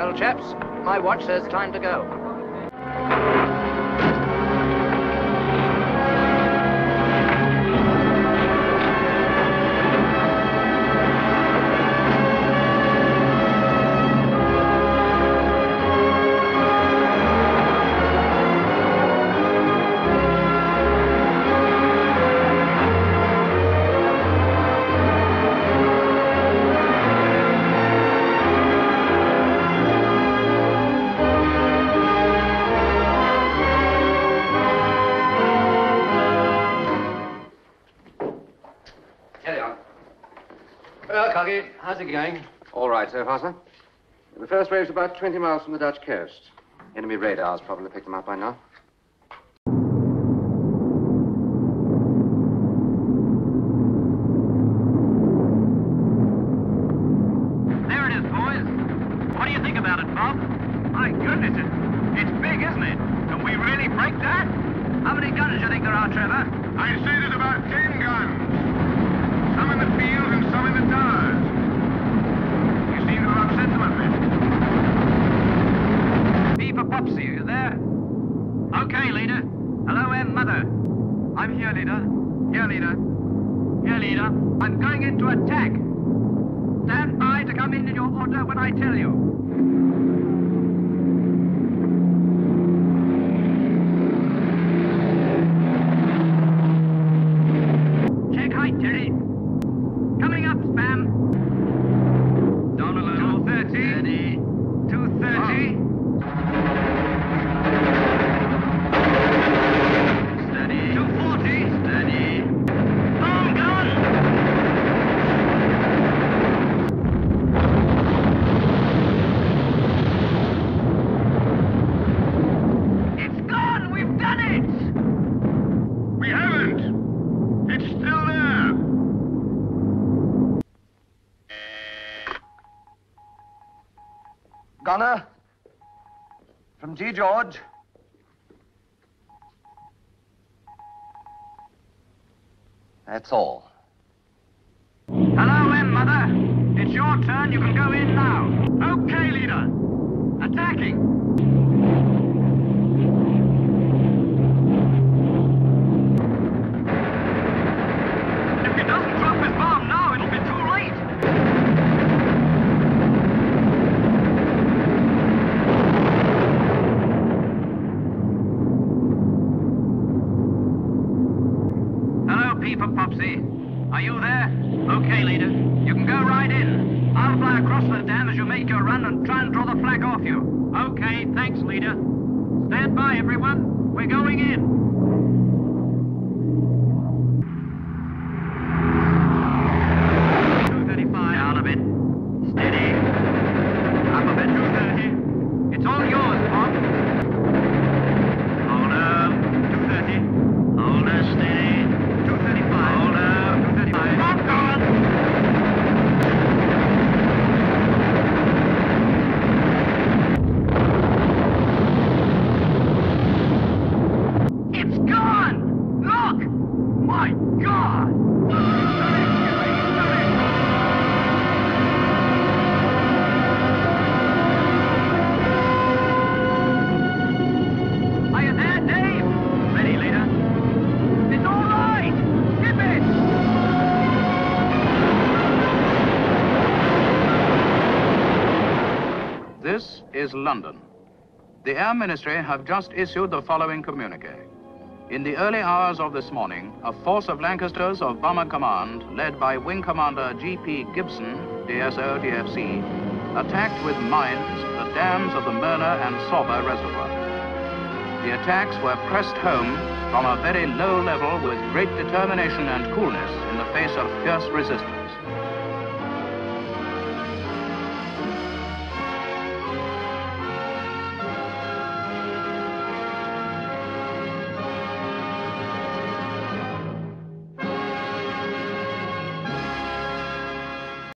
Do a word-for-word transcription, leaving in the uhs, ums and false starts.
Well, chaps, my watch says time to go. How's it going? All right, so far, sir. The first wave's about twenty miles from the Dutch coast. Enemy radars probably picked them up by now. There it is, boys. What do you think about it, Bob? My goodness, it, it's big, isn't it? Can we really break that? How many guns do you think there are, Trevor? I say there's about ten guns. Some in the field and some in the towers. You seem to have upset them a bit. P for Popsy, are you there? Okay, leader. Hello, M, Mother. I'm here, leader. Here, leader. Here, leader. I'm going into attack. Stand by to come in in your order when I tell you. Check height, Terry. Coming up, Spam. Down a little. two thirty. Steady. two thirty. Steady. two forty. Steady. Boom gun! It's gone! We've done it! We haven't. It's still there. Gunner, from G. George. That's all. Hello, M, Mother. It's your turn. You can go in now. Okay, leader. Attacking. If he doesn't drop his bomb now, it'll be too late. Hello, P for Popsy. Are you there? Okay, leader. You can go right in. I'll fly across the dam as you make your run and try and draw the flag off you. Okay, thanks, leader. Stand by, everyone. We're going in. two thirty-five. Down a bit. Steady. Up a bit. two thirty. It's all yours, Bob. Hold up. two thirty. Hold up, steady. two thirty-five. Hold up. two thirty-five. Bob, go on. It's gone! Look! My God! Are you there, Dave? Ready, leader. It's all right! Skip it! This is London. The Air Ministry have just issued the following communique. In the early hours of this morning, a force of Lancasters of Bomber Command, led by Wing Commander G P Gibson, D S O D F C, attacked with mines the dams of the Merner and Sauber reservoirs. The attacks were pressed home from a very low level with great determination and coolness in the face of fierce resistance.